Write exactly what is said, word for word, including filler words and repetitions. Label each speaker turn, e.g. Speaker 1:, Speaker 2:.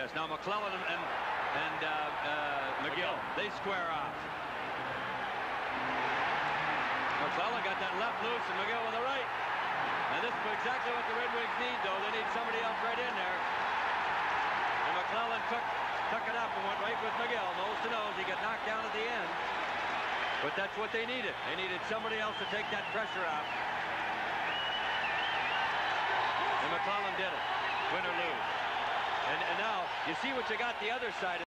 Speaker 1: Yes, now McClellan and, and uh, uh, McGill, they square off. McClellan got that left loose and McGill with the right. And this is exactly what the Red Wings need, though. They need somebody else right in there. And McClellan took, took it up and went right with McGill, nose to nose. He got knocked down at the end. But that's what they needed. They needed somebody else to take that pressure out. And McClellan did it. Win or lose. And, and now, you see what you got the other side of